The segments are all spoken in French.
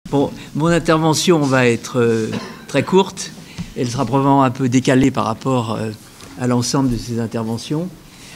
Bon, mon intervention va être très courte. Elle sera probablement un peu décalée par rapport à l'ensemble de ces interventions.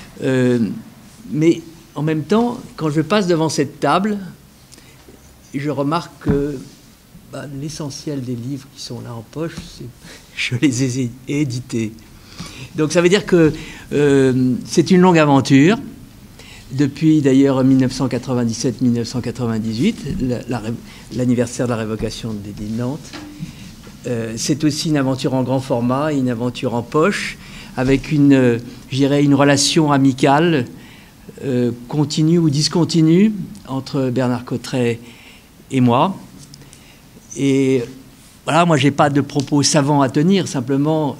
Mais en même temps, quand je passe devant cette table, je remarque que l'essentiel des livres qui sont là en poche, je les ai édités. Donc ça veut dire que c'est une longue aventure. Depuis d'ailleurs 1997-1998, l'anniversaire de la révocation de l'édit de Nantes. C'est aussi une aventure en grand format, une aventure en poche, avec je dirais, une relation amicale, continue ou discontinue, entre Bernard Cotterêts et moi. Et voilà, moi, je n'ai pas de propos savants à tenir, simplement,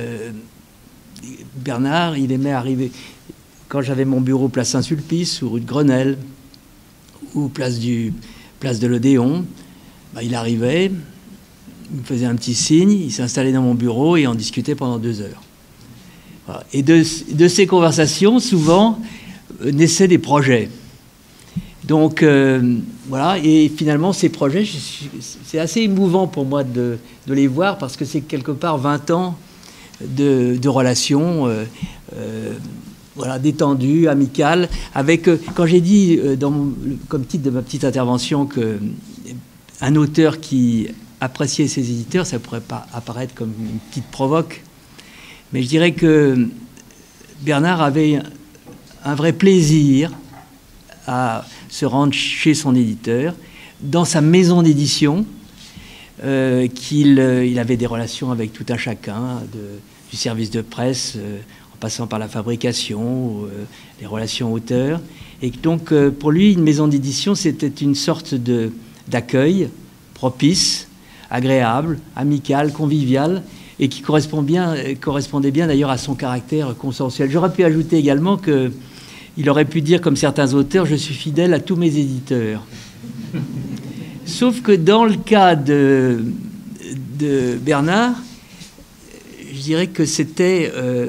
Bernard, il aimait arriver... Quand j'avais mon bureau place Saint-Sulpice, ou rue de Grenelle, ou place de l'Odéon, il arrivait, il me faisait un petit signe, il s'installait dans mon bureau et on discutait pendant 2 heures. Voilà. Et de ces conversations, souvent, naissaient des projets. Donc, voilà, et finalement, ces projets, c'est assez émouvant pour moi de les voir, parce que c'est quelque part 20 ans de relations... voilà, détendu, amical, avec, quand j'ai dit, comme titre de ma petite intervention, qu'un auteur qui appréciait ses éditeurs, ça ne pourrait pas apparaître comme une petite provoque, mais je dirais que Bernard avait un vrai plaisir à se rendre chez son éditeur, dans sa maison d'édition, il avait des relations avec tout un chacun, du service de presse, en passant par la fabrication, les relations auteurs. Et donc, pour lui, une maison d'édition, c'était une sorte d'accueil propice, agréable, amical, convivial, et qui correspondait bien d'ailleurs à son caractère consensuel. J'aurais pu ajouter également qu'il aurait pu dire, comme certains auteurs, « Je suis fidèle à tous mes éditeurs ». Sauf que dans le cas de Bernard, je dirais que c'était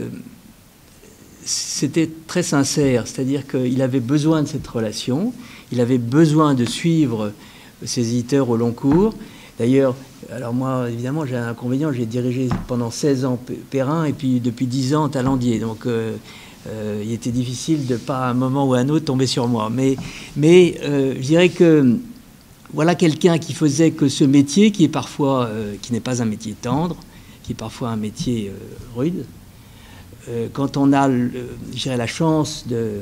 très sincère, c'est-à-dire qu'il avait besoin de cette relation, il avait besoin de suivre ses éditeurs au long cours. D'ailleurs, alors moi, évidemment, j'ai un inconvénient, j'ai dirigé pendant 16 ans Perrin et puis depuis 10 ans Talandier, donc il était difficile de pas à un moment ou à un autre tomber sur moi. Mais je dirais que voilà quelqu'un qui faisait que ce métier, qui est parfois, qui n'est pas un métier tendre, qui est parfois un métier rude, quand on a, je dirais, la chance de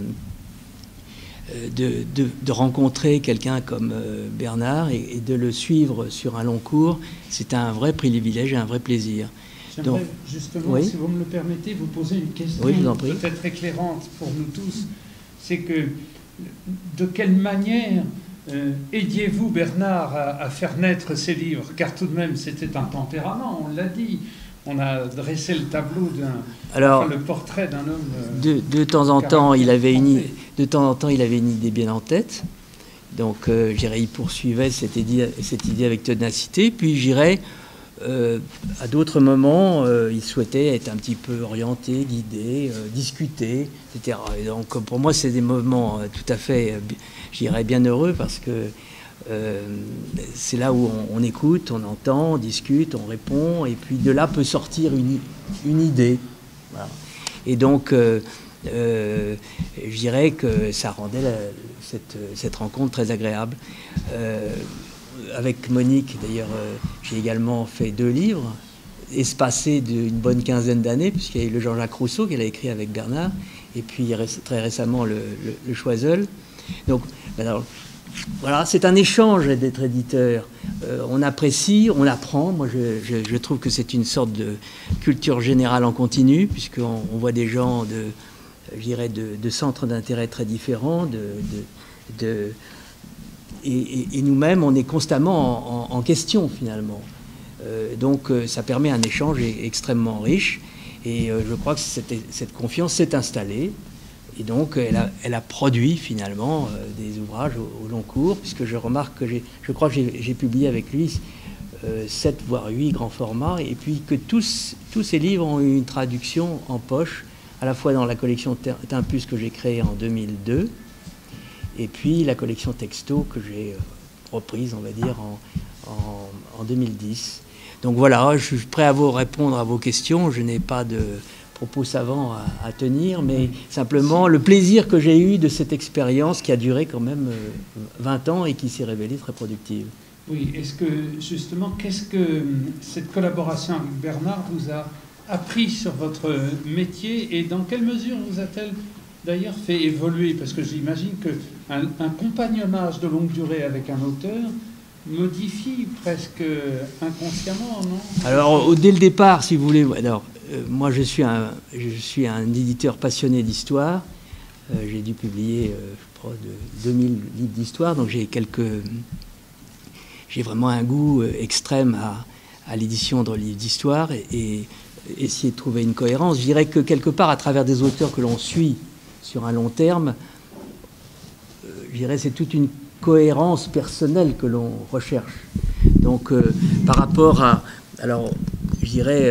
rencontrer quelqu'un comme Bernard et de le suivre sur un long cours, c'est un vrai privilège et un vrai plaisir. J'aimerais justement, oui, si vous me le permettez, vous poser une question peut-être éclairante pour nous tous. C'est que, de quelle manière aidiez-vous Bernard à faire naître ces livres? Car tout de même, c'était un tempérament, on l'a dit. On a dressé le tableau le portrait d'un homme. De temps en temps, il avait une idée bien en tête. Donc, je dirais, il poursuivait cette idée avec ténacité. Puis, je dirais, à d'autres moments, il souhaitait être un petit peu orienté, guidé, discuter, etc. Et donc, pour moi, c'est des moments tout à fait, je dirais, bien heureux, parce que c'est là où on écoute, on entend, on discute, on répond, et puis de là peut sortir une idée. Voilà. Et donc, je dirais que ça rendait cette rencontre très agréable. Avec Monique, d'ailleurs, j'ai également fait 2 livres, espacés d'une bonne quinzaine d'années, puisqu'il y a eu le Jean-Jacques Rousseau qu'elle a écrit avec Bernard, et puis très récemment le Choiseul. Donc, alors, voilà, c'est un échange d'être éditeur. On apprécie, on apprend. Moi, je trouve que c'est une sorte de culture générale en continu, puisqu'on voit des gens je dirais, de centres d'intérêt très différents. Et nous-mêmes, on est constamment en question, finalement. Donc, ça permet un échange extrêmement riche. Et je crois que cette confiance s'est installée. Et donc, elle a produit finalement des ouvrages au long cours, puisque je remarque que je crois que j'ai publié avec lui 7 voire 8 grands formats, et puis que tous ces livres ont eu une traduction en poche, à la fois dans la collection Tempus que j'ai créée en 2002, et puis la collection Texto que j'ai reprise, on va dire, en 2010. Donc voilà, je suis prêt à vous répondre à vos questions. Je n'ai pas de propos savants à tenir, mais simplement le plaisir que j'ai eu de cette expérience qui a duré quand même 20 ans et qui s'est révélée très productive. Oui, est-ce que justement, qu'est-ce que cette collaboration avec Bernard vous a appris sur votre métier et dans quelle mesure vous a-t-elle d'ailleurs fait évoluer? Parce que j'imagine qu'un compagnonnage de longue durée avec un auteur modifie presque inconsciemment, non? Alors, dès le départ, si vous voulez, alors, moi je suis un éditeur passionné d'histoire. J'ai dû publier, je crois, 2000 livres d'histoire, donc j'ai vraiment un goût extrême à l'édition de livres d'histoire et essayer de trouver une cohérence. Je dirais que quelque part, à travers des auteurs que l'on suit sur un long terme, je dirais c'est toute une cohérence personnelle que l'on recherche. Donc, par rapport à... Alors, je dirais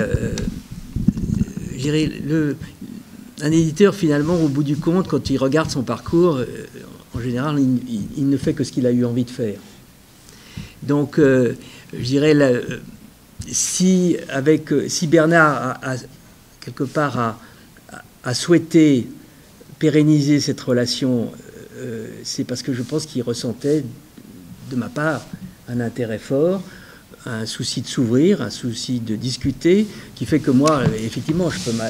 un éditeur, finalement, au bout du compte, quand il regarde son parcours, en général, il ne fait que ce qu'il a eu envie de faire. Donc, je dirais, si Bernard quelque part a souhaité pérenniser cette relation, c'est parce que je pense qu'il ressentait de ma part un intérêt fort, un souci de s'ouvrir, un souci de discuter, qui fait que moi, effectivement,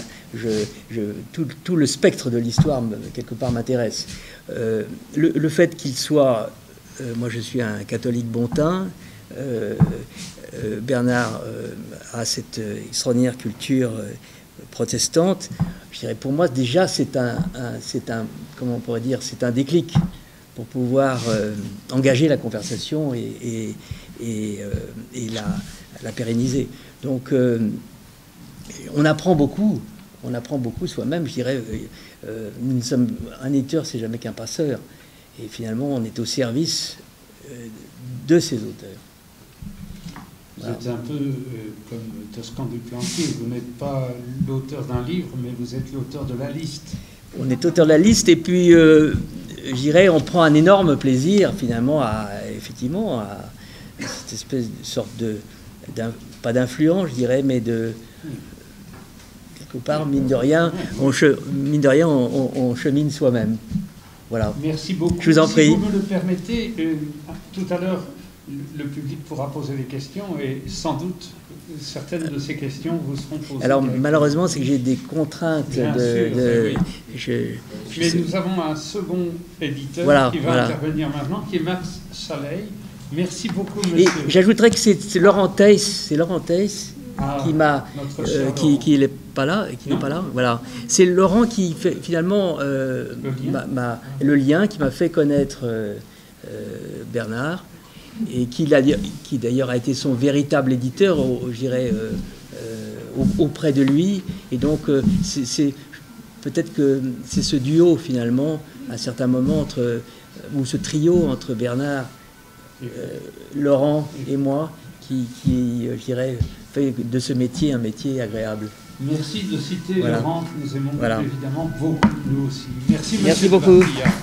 tout le spectre de l'histoire, quelque part, m'intéresse. Le fait qu'il soit... moi, je suis un catholique bon teint. Bernard a cette extraordinaire culture protestante. Je dirais, pour moi, déjà, c'est un comment on pourrait dire, c'est un déclic pour pouvoir engager la conversation et la pérenniser. Donc, on apprend beaucoup soi-même. Je dirais, un éditeur, c'est jamais qu'un passeur. Et finalement, on est au service de ces auteurs. Vous êtes un peu comme Toscan du Plantier. Vous n'êtes pas l'auteur d'un livre, mais vous êtes l'auteur de la liste. On est auteur de la liste, et puis, je dirais, on prend un énorme plaisir, finalement, à cette espèce de sorte pas d'influence, je dirais, mais de... quelque part, mine de rien, on chemine soi-même. Voilà. Merci beaucoup. Je vous en prie. Si vous me le permettez, tout à l'heure, le public pourra poser des questions et sans doute certaines de ces questions vous seront posées. Alors malheureusement, c'est que j'ai des contraintes. Bien sûr, oui. Mais nous avons un second éditeur qui va intervenir maintenant, qui est Max Chaleil. Merci beaucoup, monsieur. Et j'ajouterais que c'est Laurent Theiss, qui m'a, qui n'est pas là, Voilà, c'est Laurent qui fait finalement le lien qui m'a fait connaître Bernard et qui d'ailleurs a été son véritable éditeur, je dirais, auprès de lui. Et donc peut-être que c'est ce duo finalement, à certains moments ou ce trio entre Bernard, Laurent et moi, qui je dirais, fait de ce métier un métier agréable. Merci de citer Laurent, que nous aimons évidemment beaucoup, nous aussi. Merci, monsieur beaucoup.